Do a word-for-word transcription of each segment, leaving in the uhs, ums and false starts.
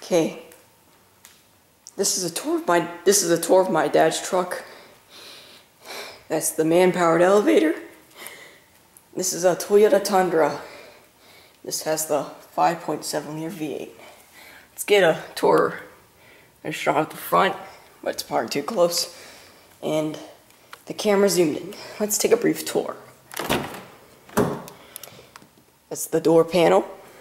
Okay. This is a tour of my this is a tour of my dad's truck. That's the man-powered elevator. This is a Toyota Tundra. This has the five point seven liter V eight. Let's get a tour. I shot at the front, but it's probably too close. And the camera zoomed in. Let's take a brief tour. That's the door panel.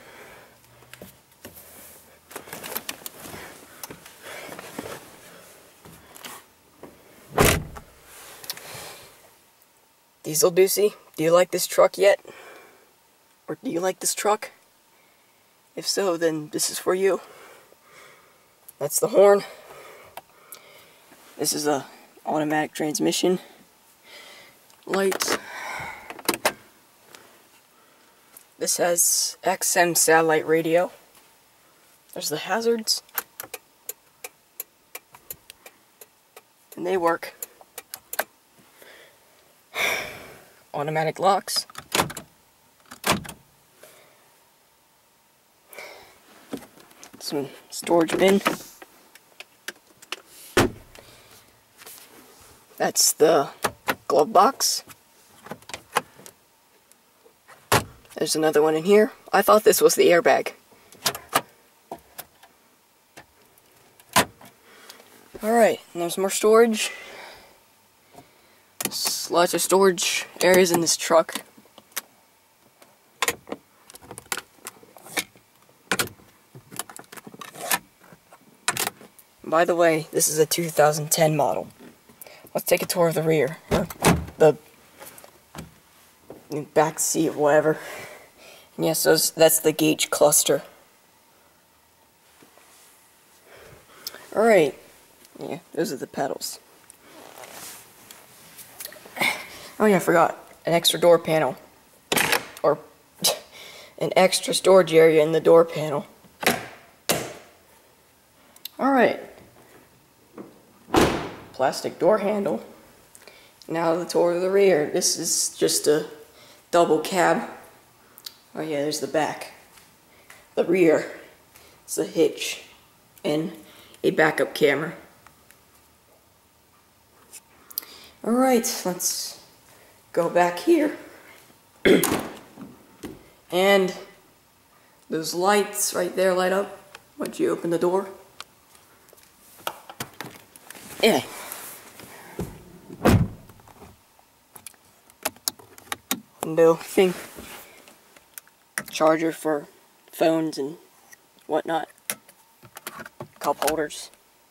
Diesel Deucey, do you like this truck yet? Or do you like this truck? If so, then this is for you. That's the horn. This is a automatic transmission. Lights. This has X M satellite radio. There's the hazards. And they work. Automatic locks. Some storage bin. That's the glove box. There's another one in here. I thought this was the airbag. Alright, and there's more storage. There's lots of storage areas in this truck. By the way, this is a two thousand ten model. Let's take a tour of the rear. Or the back seat, whatever. And yes, those, that's the gauge cluster. Alright. Yeah, those are the pedals. Oh yeah, I forgot. An extra door panel. Or an extra storage area in the door panel. Alright. Plastic door handle. Now the tour of the rear. This is just a double cab. Oh yeah, there's the back. The rear. It's a hitch and a backup camera. Alright, let's go back here. And those lights right there light up once you open the door. Yeah. Window thing. Charger for phones and whatnot. Cup holders.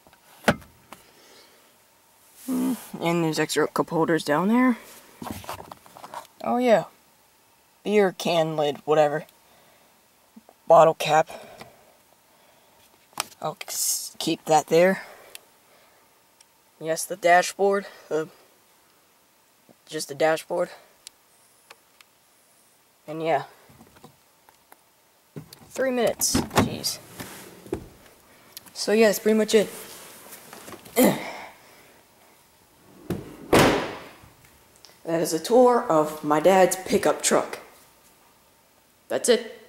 Mm, and there's extra cup holders down there. Oh yeah. Beer can lid, whatever. Bottle cap. I'll keep that there. Yes, the dashboard. Uh, just the dashboard. And yeah. Three minutes. Jeez. So yeah, that's pretty much it. That is a tour of my dad's pickup truck. That's it.